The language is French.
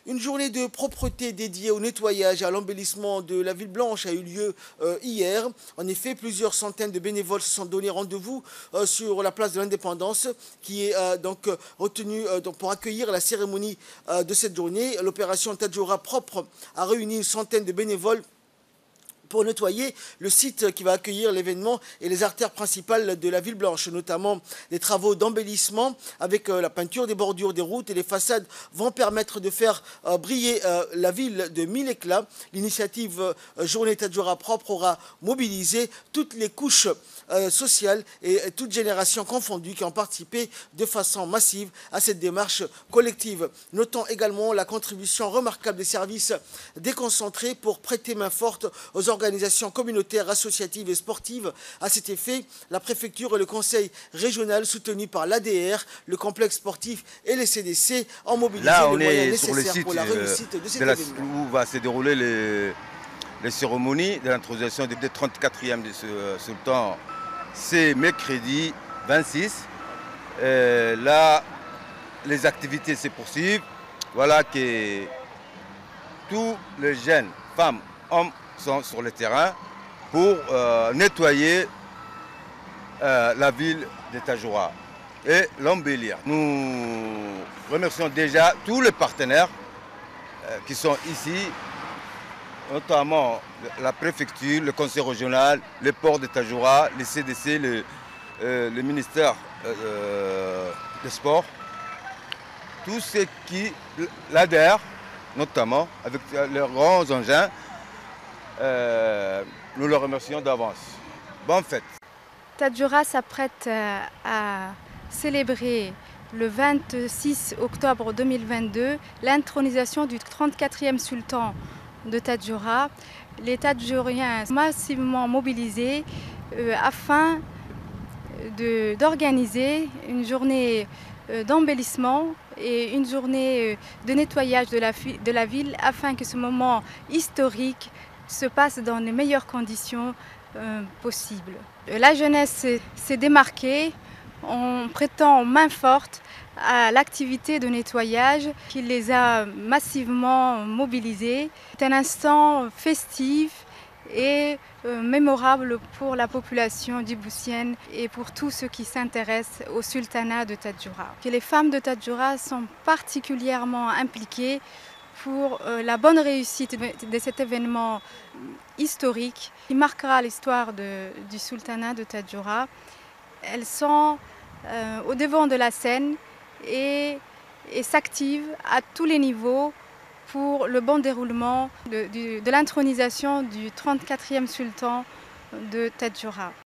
Une journée de propreté dédiée au nettoyage et à l'embellissement de la ville blanche a eu lieu hier. En effet, plusieurs centaines de bénévoles se sont donné rendez-vous sur la place de l'Indépendance qui est retenue pour accueillir la cérémonie de cette journée. L'opération Tadjoura propre a réuni une centaine de bénévoles pour nettoyer le site qui va accueillir l'événement et les artères principales de la ville blanche, notamment des travaux d'embellissement avec la peinture des bordures des routes et les façades vont permettre de faire briller la ville de mille éclats. L'initiative Journée Tadjoura propre aura mobilisé toutes les couches sociales et toutes générations confondues qui ont participé de façon massive à cette démarche collective. Notons également la contribution remarquable des services déconcentrés pour prêter main forte aux organisations communautaires, associatives et sportives. À cet effet, la préfecture et le conseil régional soutenu par l'ADR, le complexe sportif et les CDC ont mobilisé les moyens nécessaires pour la réussite de cet événement. Où va se dérouler les cérémonies de l'intronisation des 34e de ce sultan. C'est mercredi 26. Là, les activités se poursuivent. Voilà que tous les jeunes, femmes, hommes sont sur le terrain pour nettoyer la ville de Tadjoura et l'embellir. Nous remercions déjà tous les partenaires qui sont ici, notamment la préfecture, le conseil régional, le port de Tadjoura, les CDC, le ministère des Sports, tous ceux qui l'adhèrent, notamment avec leurs grands engins. Nous le remercions d'avance. Bonne fête. Tadjoura s'apprête à célébrer le 26 octobre 2022 l'intronisation du 34e sultan de Tadjoura. Les Tadjouriens sont massivement mobilisés afin d'organiser une journée d'embellissement et une journée de nettoyage de la ville afin que ce moment historique se passe dans les meilleures conditions possibles. La jeunesse s'est démarquée en prêtant main forte à l'activité de nettoyage qui les a massivement mobilisés. C'est un instant festif et mémorable pour la population djiboutienne et pour tous ceux qui s'intéressent au sultanat de Tadjoura. Les femmes de Tadjoura sont particulièrement impliquées pour la bonne réussite de cet événement historique qui marquera l'histoire du sultanat de Tadjoura. Elles sont au devant de la scène et s'activent à tous les niveaux pour le bon déroulement de l'intronisation du 34e sultan de Tadjoura.